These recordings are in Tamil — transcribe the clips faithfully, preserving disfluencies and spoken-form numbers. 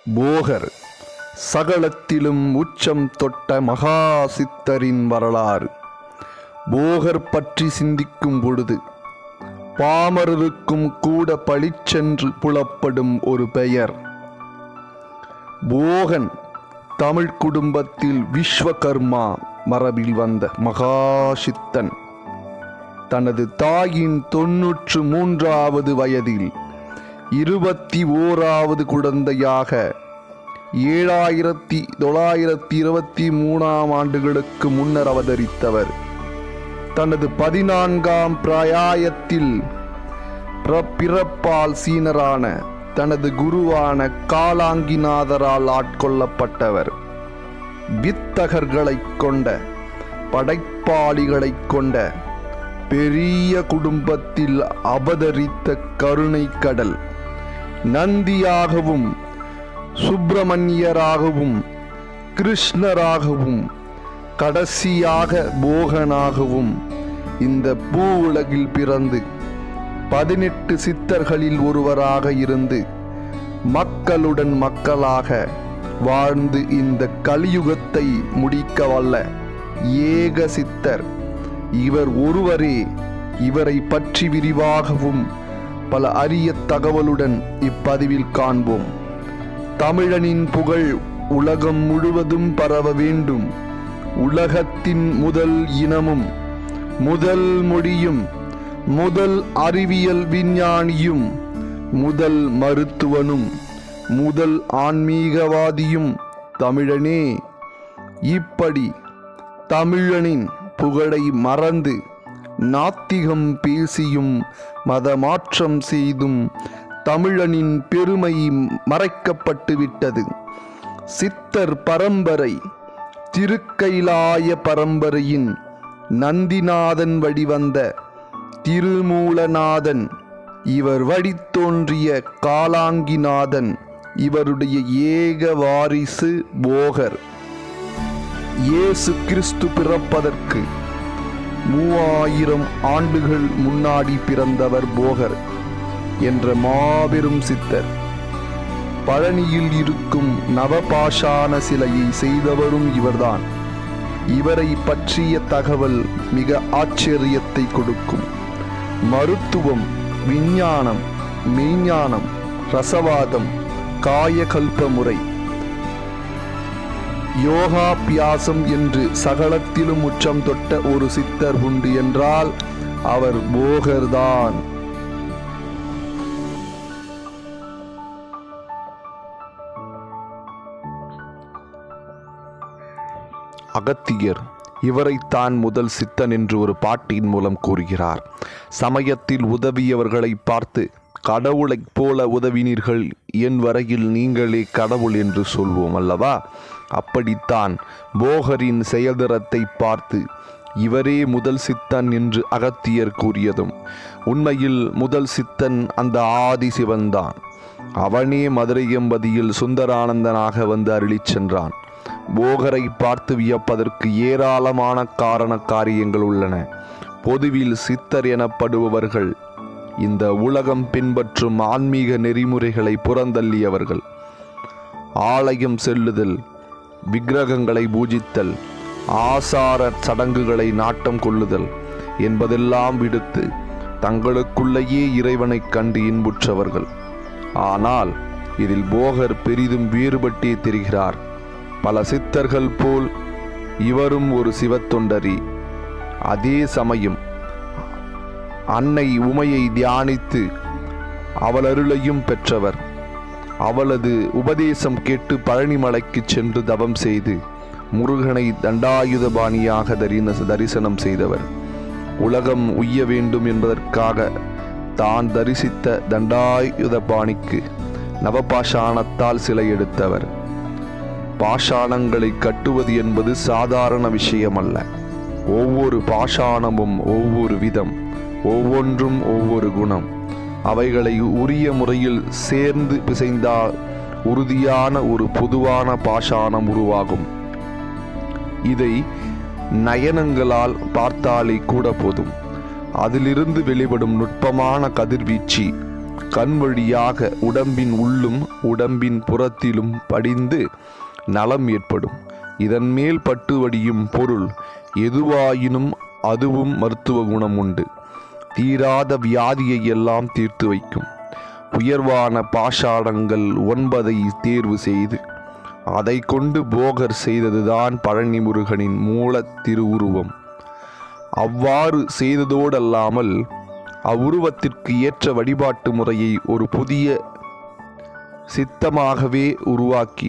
போகர் சகலத்திலும் உச்சம் தொட்ட மகா சித்தரின் வரலாறு. போகர் பற்றி சிந்திக்கும் பொழுது பாமரருக்கும் கூட பளிச்சென்று புலப்படும் ஒரு பெயர். போகன் தமிழ் குடும்பத்தில் விஸ்வகர்மா மரபில் வந்த மகா சித்தன். தனது தாயின் தொன்னூற்று மூன்றாவது வயதில் இருபத்தி ஓராவது குழந்தையாக ஏழாயிரத்தி தொள்ளாயிரத்தி இருபத்தி மூணாம் ஆண்டுகளுக்கு முன்னர் அவதரித்தவர். தனது பதினான்காம் பிராயத்தில் பிறப்பால் சீனரான தனது குருவான காலாங்கிநாதரால் ஆட்கொள்ளப்பட்டவர். வித்தகர்களை கொண்ட படைப்பாளிகளை கொண்ட பெரிய குடும்பத்தில் அவதரித்த கருணை கடல். நந்தியாகவும் சுப்பிரமணியராகவும் கிருஷ்ணராகவும் கடைசியாக போகனாகவும் இந்த பூ உலகில் பிறந்து பதினெட்டு சித்தர்களில் ஒருவராக இருந்து மக்களுடன் மக்களாக வாழ்ந்து இந்த கலியுகத்தை முடிக்க வல்ல ஏக சித்தர் இவர் ஒருவரே. இவரை பற்றி விரிவாகவும் பல அரிய தகவலுடன் இப்பதிவில் காண்போம். தமிழனின் புகழ் உலகம் முழுவதும் பரவ வேண்டும். உலகத்தின் முதல் இனமும் முதல் மொழியும் முதல் அறிவியல் விஞ்ஞானியும் முதல் மருத்துவனும் முதல் ஆன்மீகவாதியும் தமிழனே. இப்படி தமிழனின் புகழை மறந்து நாத்திகம் பேசியும் மதமாற்றம் செய்தும் தமிழனின் பெருமை மறைக்கப்பட்டு விட்டது. சித்தர் பரம்பரை திருக்கைலாய பரம்பரையின் நந்திநாதன் வழிவந்த திருமூலநாதன், இவர் வழித்தோன்றிய காலாங்கிநாதன், இவருடைய ஏக வாரிசு போகர். இயேசு கிறிஸ்து பிறப்பதற்கு மூவாயிரம் ஆண்டுகள் முன்னாடி பிறந்தவர் போகர் என்ற மாபெரும் சித்தர். பழனியில் இருக்கும் நவபாஷான சிலையை செய்தவரும் இவர்தான். இவரை பற்றிய தகவல் மிக ஆச்சரியத்தை கொடுக்கும். மருத்துவம், விஞ்ஞானம், மெய்ஞானம், ரசவாதம், காயகல்ப முறை, யோகாபியாசம் என்று சகலத்திலும் உச்சம் தொட்ட ஒரு சித்தர் உண்டு என்றால் அவர் போகர்தான். அகத்தியர் இவரைத்தான் முதல் சித்தன் என்று ஒரு பாட்டின் மூலம் கூறுகிறார். சமயத்தில் உதவியவர்களை பார்த்து கடவுளைப் போல உதவினீர்கள், என் வரையில் நீங்களே கடவுள் என்று சொல்வோம் அல்லவா? அப்படித்தான் போகரின் செயல்திறத்தை பார்த்து இவரே முதல் சித்தன் என்று அகத்தியர் கூறியதும் உண்மையில் முதல் சித்தன் அந்த ஆதி சிவன்தான். அவனே மதுரை எம்பதியில் சுந்தரானந்தனாக வந்து அருளிச் சென்றான். போகரை பார்த்து வியப்பதற்கு ஏராளமான காரண காரியங்கள் உள்ளன. பொதுவில் சித்தர் எனப்படுபவர்கள் இந்த உலகம் பின்பற்றும் ஆன்மீக நெறிமுறைகளை புறந்தள்ளியவர்கள். ஆலயம் செல்லுதல், விக்கிரகங்களை பூஜித்தல், ஆசார சடங்குகளை நாட்டம் கொள்ளுதல் என்பதெல்லாம் விடுத்து தங்களுக்குள்ளேயே இறைவனை கண்டு இன்புற்றவர்கள். ஆனால் இதில் போகர் பெரிதும் வேறுபட்டே தெரிகிறார். பல சித்தர்கள் போல் இவரும் ஒரு சிவத்தொண்டரி. அதே சமயம் அன்னை உமையை தியானித்து அவள் அருளையும் பெற்றவர். அவளது உபதேசம் கேட்டு பழனிமலைக்கு சென்று தவம் செய்து முருகனை தண்டாயுதபாணியாக தரிசனம் செய்தவர். உலகம் உய்ய வேண்டும் என்பதற்காக தான் தரிசித்த தண்டாயுதபாணிக்கு நவபாஷாணத்தால் சிலை எடுத்தவர். பாஷாணங்களை கட்டுவது என்பது சாதாரண விஷயமல்ல. ஒவ்வொரு பாஷாணமும் ஒவ்வொரு விதம், ஒவ்வொன்றும் ஒவ்வொரு குணம். அவைகளை உரிய முறையில் சேர்ந்து பிசைந்தால் உறுதியான ஒரு பொதுவான பாஷாணம் உருவாகும். இதை நயனங்களால் பார்த்தாலே கூட போதும். அதிலிருந்து வெளிப்படும் நுட்பமான கதிர்வீச்சு கண் வழியாக உடம்பின் உள்ளும் உடம்பின் புறத்திலும் படிந்து நலம் ஏற்படும். இதன் மேல் பட்டு வடியும் பொருள் எதுவாயினும் அதுவும் மருத்துவ குணம் உண்டு. தீராத வியாதியை எல்லாம் தீர்த்து வைக்கும். உயர்வான பாஷாணங்கள் ஒன்பதை தேர்வு செய்து அதை கொண்டு போகர் செய்ததுதான் பழனி முருகனின் மூல திருவுருவம். அவ்வாறு செய்ததோடல்லாமல் அவ்வுருவத்திற்கு ஏற்ற வழிபாட்டு முறையை ஒரு புதிய சித்தமாகவே உருவாக்கி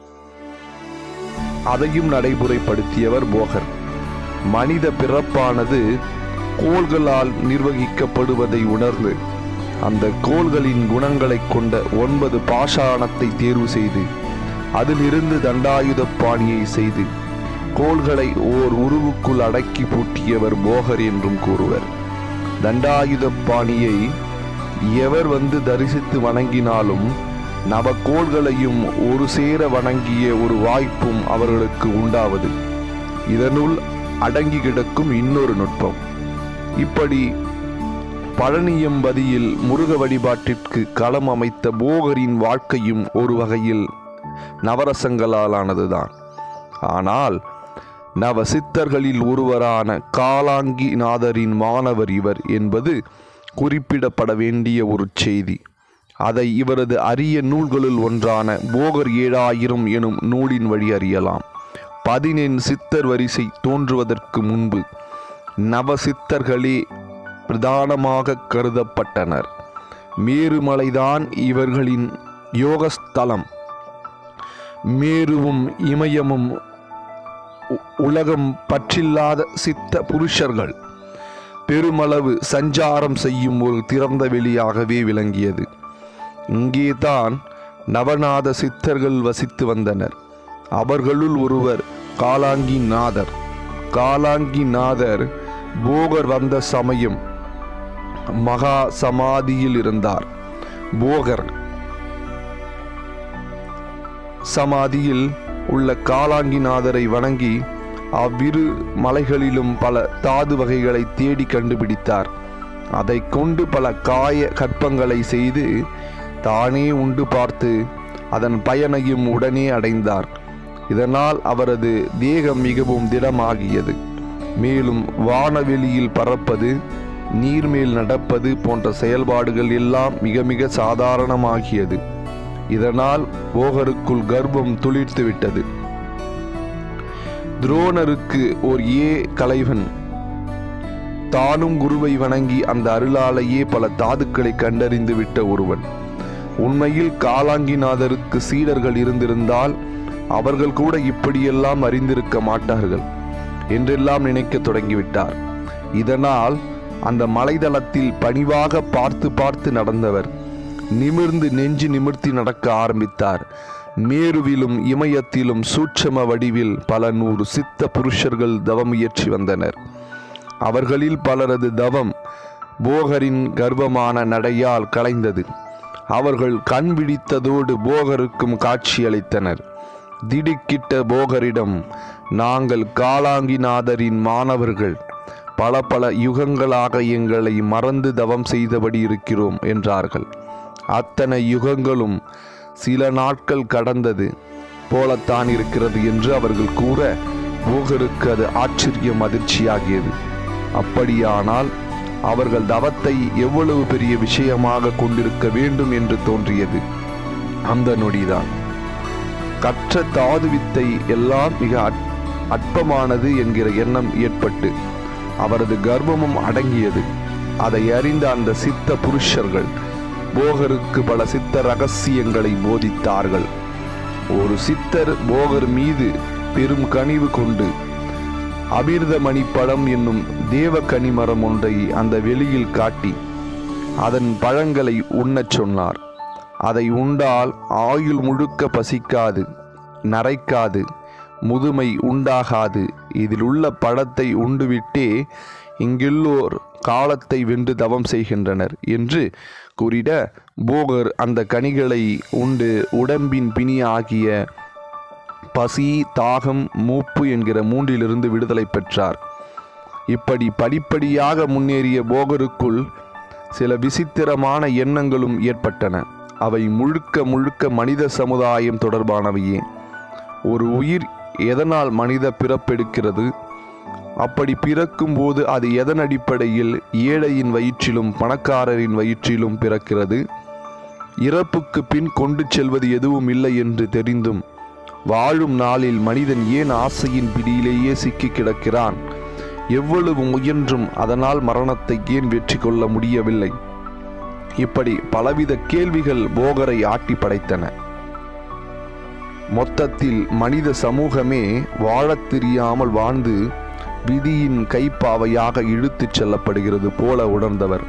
அதையும் நடைமுறைப்படுத்தியவர் போகர். மனித பிறப்பானது கோள்களால் நிர்வகிக்கப்படுவதை உணர்ந்து அந்த கோள்களின் குணங்களை கொண்ட ஒன்பது பாஷாணத்தை தேர்வு செய்து அதிலிருந்து தண்டாயுத பாணியை செய்து கோள்களை ஓர் உருவுக்குள் அடக்கி பூட்டியவர் போகர் என்றும் கூறுவர். தண்டாயுத பாணியை எவர் வந்து தரிசித்து வணங்கினாலும் நவகோள்களையும் ஒரு சேர வணங்கிய ஒரு வாய்ப்பும் அவர்களுக்கு உண்டாவது இதனுள் அடங்கி கிடக்கும் இன்னொரு நுட்பம். இப்படி பழனியம்பதியில் முருக வழிபாட்டிற்கு களம் அமைத்த போகரின் வாழ்க்கையும் ஒரு வகையில் நவரசங்களாலானதுதான். ஆனால் நவ சித்தர்களில் ஒருவரான காலாங்கிநாதரின் மாணவர் இவர் என்பது குறிப்பிடப்பட வேண்டிய ஒரு செய்தி. அதை இவரது அரிய நூல்களுள் ஒன்றான போகர் ஏழாயிரம் எனும் நூலின் வழி அறியலாம். பதினெண் சித்தர் வரிசை தோன்றுவதற்கு முன்பு நவ சித்தர்களே பிரதானமாக கருதப்பட்டனர். மேருமலைதான் இவர்களின் யோகஸ்தலம். மேருவும் இமயமும் உலகம் பற்றில்லாத சித்த புருஷர்கள் பெருமளவு சஞ்சாரம் செய்யும் ஒரு திறந்த வெளியாகவே விளங்கியது. இங்கேதான் நவநாத சித்தர்கள் வசித்து வந்தனர். அவர்களுள் ஒருவர் காலாங்கிநாதர். காலாங்கிநாதர் போகர் வந்த சமயம் மகா சமாதியில் இருந்தார். போகர் சமாதியில் உள்ள காலாங்கிநாதரை வணங்கி அவ்விரு மலைகளிலும் பல தாது வகைகளை தேடி கண்டுபிடித்தார். அதை கொண்டு பல காய கற்பங்களை செய்து தானே உண்டு பார்த்து அதன் பயனையும் உடனே அடைந்தார். இதனால் அவரது தேகம் மிகவும் திடமாகியது. மேலும் வானவெளியில் பறப்பது, நீர்மேல் நடப்பது போன்ற செயல்பாடுகள் எல்லாம் மிக மிக சாதாரணமாகியது. இதனால் போகருக்குள் கர்ப்பம் துளிர்த்து விட்டது. துரோணருக்கு ஓர் ஏ கலைவன் தானும் குருவை வணங்கி அந்த அருளாலேயே பல தாதுக்களை கண்டறிந்து விட்ட ஒருவன். உண்மையில் காலாங்கிநாதருக்கு சீடர்கள் இருந்திருந்தால் அவர்கள் கூட இப்படியெல்லாம் அறிந்திருக்க மாட்டார்கள் என்றெல்லாம் நினைக்க தொடங்கிவிட்டார். இதனால் அந்த மலைதளத்தில் பணிவாக பார்த்து பார்த்து நடந்தவர் நிமிர்ந்து நெஞ்சு நிமிர்த்தி நடக்க ஆரம்பித்தார். மேருவிலும் இமயத்திலும் சூட்சம வடிவில் பல நூறு சித்த புருஷர்கள் தவம் இயற்றி வந்தனர். அவர்களில் பலரது தவம் போகரின் கர்ப்பமான நடையால் கலைந்தது. அவர்கள் கண் விழித்ததோடு போகருக்கும் காட்சியளித்தனர். திடுக்கிட்ட போகரிடம், நாங்கள் காலாங்கிநாதரின் மாணவர்கள், பல பல யுகங்களாக எங்களை மறந்து தவம் செய்தபடி இருக்கிறோம் என்றார்கள். அத்தனை யுகங்களும் சில நாட்கள் கடந்தது போலத்தான் இருக்கிறது என்று அவர்கள் கூற போகருக்கு அது ஆச்சரியம் அதிர்ச்சியாகியது. அப்படியானால் அவர்கள் தவத்தை எவ்வளவு பெரிய விஷயமாக கொண்டிருக்க வேண்டும் என்று தோன்றியது. அந்த நொடிதான் கற்ற தாதுவித்தை எல்லாம் மிக அற்பமானது என்கிற எண்ணம் ஏற்பட்டு அவரது கர்ப்பமும் அடங்கியது. அதை அறிந்த அந்த சித்த புருஷர்கள் போகருக்கு பல சித்த ரகசியங்களை போதித்தார்கள். ஒரு சித்தர் போகர் மீது பெரும் கனிவு கொண்டு அமிர்தமணி பழம் என்னும் தேவ கனிமரம் ஒன்றை அந்த வெளியில் காட்டி அதன் பழங்களை உண்ணச் சொன்னார். அதை உண்டால் ஆயுள் முழுக்க பசிக்காது, நரைக்காது, முதுமை உண்டாகாது. இதில் உள்ள பழத்தை உண்டுவிட்டே இங்குள்ளோர் காலத்தை வென்று தவம் செய்கின்றனர் என்று கூறிட போகர் அந்த கனிகளை உண்டு உடம்பின் பிணி ஆகிய பசி, தாகம், மூப்பு என்கிற மூன்றிலிருந்து விடுதலை பெற்றார். இப்படி படிப்படியாக முன்னேறிய போகருக்குள் சில விசித்திரமான எண்ணங்களும் ஏற்பட்டன. அவை முழுக்க முழுக்க மனித சமுதாயம் தொடர்பானவையே. ஒரு உயிர் எதனால் மனித பிறப்பெடுக்கிறது? அப்படி பிறக்கும்போது அது எதன் அடிப்படையில் ஏழையின் வயிற்றிலும் பணக்காரரின் வயிற்றிலும் பிறக்கிறது? இறப்புக்கு பின் கொண்டு செல்வது எதுவும் இல்லை என்று தெரிந்தும் வாழும் நாளில் மனிதன் ஏன் ஆசையின் பிடியிலேயே சிக்கி கிடக்கிறான்? எவ்வளவு முயன்றும் அதனால் மரணத்தை ஏன் வெற்றி கொள்ள முடியவில்லை? இப்படி பலவித கேள்விகள் போகரை ஆட்டி படைத்தன. மொத்தத்தில் மனித சமூகமே வாழத் தெரியாமல் வாழ்ந்து விதியின் கைப்பாவையாக இழுத்துச் செல்லப்படுகிறது போல உணர்ந்தவர்.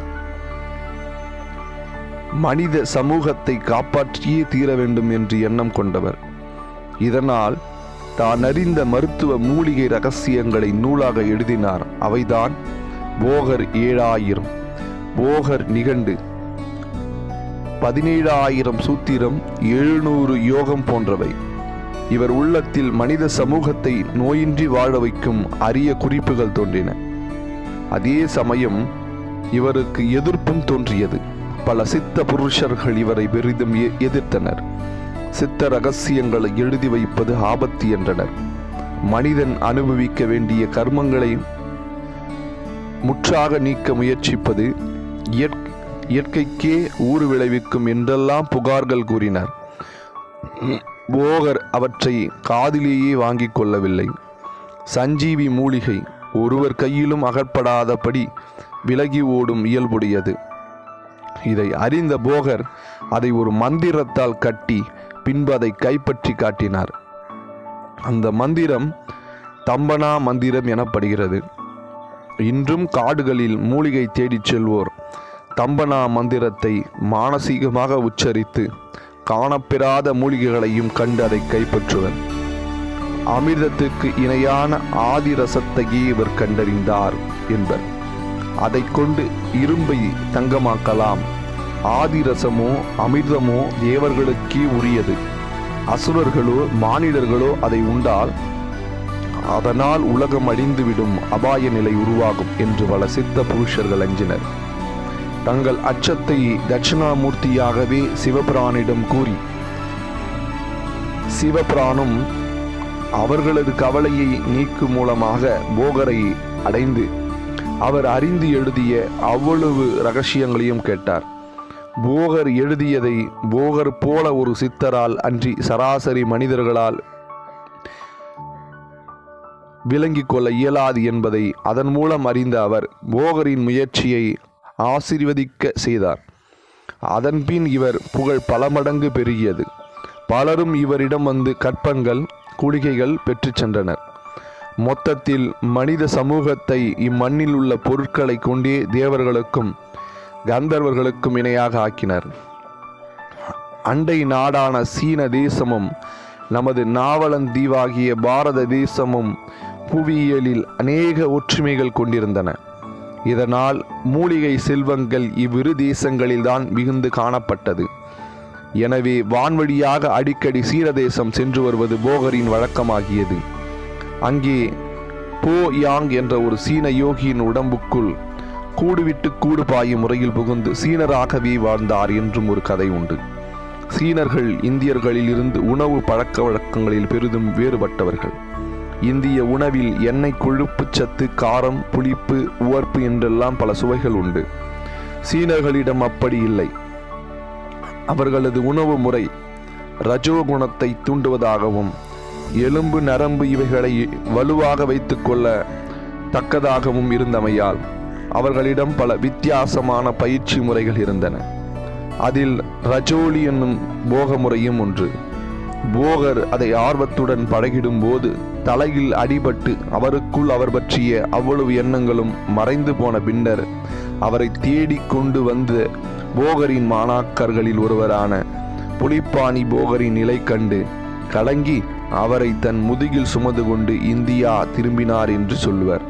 மனித சமூகத்தை காப்பாற்றியே தீர வேண்டும் என்று எண்ணம் கொண்டவர். இதனால் தான் அறிந்த மருத்துவ மூலிகை இரகசியங்களை நூலாக எழுதினார். அவைதான் போகர் ஏழாயிரம், போகர் நிகண்டு, பதினேழாயிரம் சூத்திரம், எழுநூறு யோகம் போன்றவை. இவர் உள்ளத்தில் மனித சமூகத்தை நோயின்றி வாழ வைக்கும் அரிய குறிப்புகள் தோன்றின. அதே சமயம் இவருக்கு எதிர்ப்பும் தோன்றியது. பல சித்த புருஷர்கள் இவரை பெரிதும் எதிர்த்தனர். சித்த ரகசியங்களை எழுதி வைப்பது ஆபத்து என்றனர். மனிதன் அனுபவிக்க வேண்டிய கர்மங்களை முற்றாக நீக்க முயற்சிப்பது இயற்கைக்கே ஊறு விளைவிக்கும் என்றெல்லாம் புகார்கள் கூறினார். போகர் அவற்றை காதிலேயே வாங்கிக் கொள்ளவில்லை. சஞ்சீவி மூலிகை ஒருவர் கையிலும் அகப்படாதபடி விலகி ஓடும் இயல்புடையது. இதை அறிந்த போகர் அதை ஒரு மந்திரத்தால் கட்டி பின்பு அதை கைப்பற்றி காட்டினார். அந்த மந்திரம் தம்பனா மந்திரம் எனப்படுகிறது. இன்றும் காடுகளில் மூலிகை தேடிச் செல்வோர் தம்பனா மந்திரத்தை மானசீகமாக உச்சரித்து காணப்பெறாத மூலிகைகளையும் கண்டு அதை கைப்பற்றுவர். அமிர்தத்துக்கு இணையான ஆதி ரசத்தையே இவர் கண்டறிந்தார் என்பர். அதை கொண்டு இரும்பை தங்கமாக்கலாம். ஆதி ரசமோ அமிர்தமோ தேவர்களுக்கே உரியது. அசுரர்களோ மானிடர்களோ அதை உண்டால் அதனால் உலகம் அழிந்துவிடும் அபாய நிலை உருவாகும் என்று பல சித்த புருஷர்கள் அஞ்சினர். தங்கள் அச்சத்தை தட்சிணாமூர்த்தியாகவே சிவபிரானிடம் கூறி சிவபிரானும் அவர்களது கவலையை நீக்கும் மூலமாக போகரை அடைந்து அவர் அறிந்து எழுதிய அவ்வளவு இரகசியங்களையும் கேட்டார். போகர் எழுதியதை போகர் போல ஒரு சித்தரால் அன்றி சராசரி மனிதர்களால் விளங்கிக் கொள்ள இயலாது என்பதை அதன் மூலம் அறிந்த அவர் போகரின் முயற்சியை ஆசீர்வதிக்க செய்தார். அதன்பின் இவர் புகழ் பல மடங்கு பெருகியது. பலரும் இவரிடம் வந்து கற்பங்கள் குளிகைகள் பெற்று சென்றனர். மொத்தத்தில் மனித சமூகத்தை இம்மண்ணில் உள்ள பொருட்களை கொண்டே தேவர்களுக்கும் கந்தர்வர்களுக்கும் இணையாக ஆக்கினர். அண்டை நாடான சீன தேசமும் நமது நாவலந்தீவாகிய பாரத தேசமும் புவியியலில் அநேக ஒற்றுமைகள் கொண்டிருந்தன. இதனால் மூலிகை செல்வங்கள் இவ்விரு தேசங்களில்தான் மிகுந்து காணப்பட்டது. எனவே வான்வழியாக அடிக்கடி சீன தேசம் சென்று வருவது போகரின் வழக்கமாகியது. அங்கே போ யாங் என்ற ஒரு சீன யோகியின் உடம்புக்குள் கூடுவிட்டு கூடு பாயும் முறையில் புகுந்து சீனராகவே வாழ்ந்தார் என்றும் ஒரு கதை உண்டு. சீனர்கள் இந்தியர்களில் இருந்து உணவு பழக்க வழக்கங்களில் பெரிதும் வேறுபட்டவர்கள். இந்திய உணவில் எண்ணெய், கொழுப்பு சத்து, காரம், புளிப்பு, உவர்ப்பு என்றெல்லாம் பல சுவைகள் உண்டு. சீனர்களிடம் அப்படி இல்லை. அவர்களது உணவு முறை ரஜோகுணத்தை தூண்டுவதாகவும் எலும்பு நரம்பு இவைகளை வலுவாக வைத்து கொள்ள தக்கதாகவும் இருந்தமையால் அவர்களிடம் பல வித்தியாசமான பயிற்சி முறைகள் இருந்தன. அதில் ரஜோலி என்னும் போக முறையும் ஒன்று. போகர் அதை ஆர்வத்துடன் பழகிடும் போது தலையில் அடிபட்டு அவருக்குள் அவர் பற்றிய அவ்வளவு எண்ணங்களும் மறைந்து போன பின்னர் அவரை தேடி கொண்டு வந்த போகரின் மாணாக்கர்களில் ஒருவரான புலிப்பாணி போகரின் நிலை கண்டு கலங்கி அவரை தன் முதுகில் சுமந்து கொண்டு இந்தியா திரும்பினார் என்று சொல்லுவர்.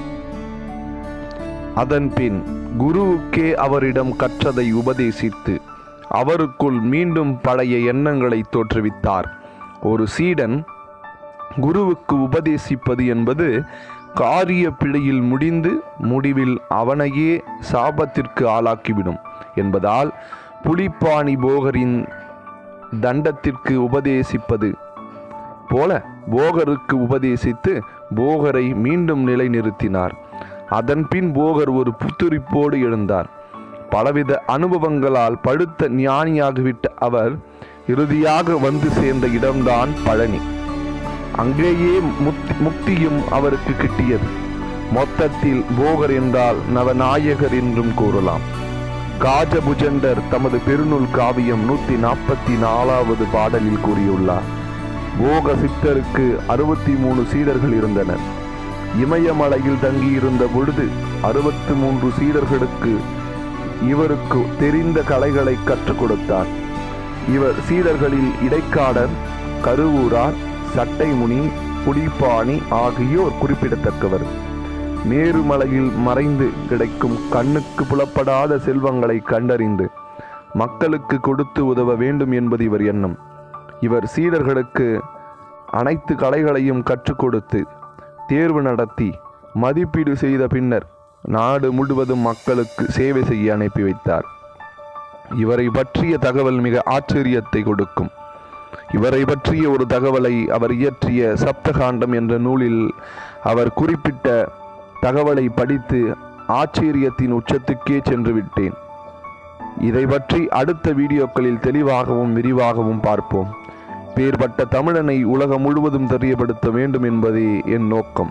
அதன்பின் குருவுக்கே அவரிடம் கற்றதை உபதேசித்து அவருக்குள் மீண்டும் பழைய எண்ணங்களை தோற்றுவித்தார். ஒரு சீடன் குருவுக்கு உபதேசிப்பது என்பது காரிய பிழையில் முடிந்து முடிவில் அவனையே சாபத்திற்கு ஆளாக்கிவிடும் என்பதால் புலிப்பாணி போகரின் தண்டத்திற்கு உபதேசிப்பது போல போகருக்கு உபதேசித்து போகரை மீண்டும் நிலைநிறுத்தினார். அதன்பின் போகர் ஒரு புத்துரிப்போடு எழுந்தார். பலவித அனுபவங்களால் படுத்த ஞானியாகிவிட்ட அவர் இறுதியாக வந்து சேர்ந்த இடம்தான் பழனி. அங்கேயே முக்தி முக்தியும் அவருக்கு கிட்டியது. மொத்தத்தில் போகர் என்றால் நவநாயகர் என்றும் கூறலாம். காஜபுஜண்டர் தமது பெருநூல் காவியம் நூற்றி நாற்பத்தி நாலாவது பாடலில் கூறியுள்ளார். போக சித்தருக்கு அறுபத்தி மூணு சீடர்கள் இருந்தனர். இமயமலையில் தங்கியிருந்த பொழுது அறுபத்தி மூன்று சீடர்களுக்கு இவருக்கு தெரிந்த கலைகளை கற்றுக் கொடுத்தார். இவர் சீடர்களில் இடைக்காடர், கருவூரார், சட்டைமுனி, புலிப்பாணி ஆகியோர் குறிப்பிடத்தக்கவர். மேருமலையில் மறைந்து கிடைக்கும் கண்ணுக்கு புலப்படாத செல்வங்களை கண்டறிந்து மக்களுக்கு கொடுத்து உதவ வேண்டும் என்பது இவர் எண்ணம். இவர் சீடர்களுக்கு அனைத்து கலைகளையும் கற்றுக் கொடுத்து தேர்வு நடத்தி மதிப்பீடு செய்த பின்னர் நாடு முழுவதும் மக்களுக்கு சேவை செய்ய அனுப்பி வைத்தார். இவரை பற்றிய தகவல் மிக ஆச்சரியத்தை கொடுக்கும். இவரை பற்றிய ஒரு தகவலை அவர் இயற்றிய சப்தகாண்டம் என்ற நூலில் அவர் குறிப்பிட்ட தகவலை படித்து ஆச்சரியத்தின் உச்சத்துக்கே சென்று விட்டேன். இதை பற்றி அடுத்த வீடியோக்களில் தெளிவாகவும் விரிவாகவும் பார்ப்போம். பேர்பட்ட தமிழனை உலகம் முழுவதும் தெரியப்படுத்த வேண்டும் என்பதே என் நோக்கம்.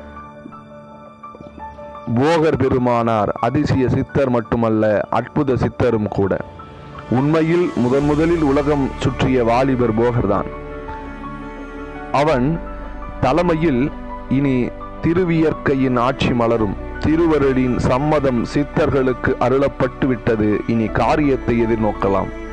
போகர் பெருமானார் அதிசய சித்தர் மட்டுமல்ல, அற்புத சித்தரும் கூட. உண்மையில் முதன் முதலில் உலகம் சுற்றிய வாலிபர் போகர்தான். அவன் தலைமையில் இனி திருவியற்கையின் ஆட்சி மலரும். திருவருளின் சம்மதம் சித்தர்களுக்கு அருளப்பட்டு விட்டது. இனி காரியத்தை எதிர்நோக்கலாம்.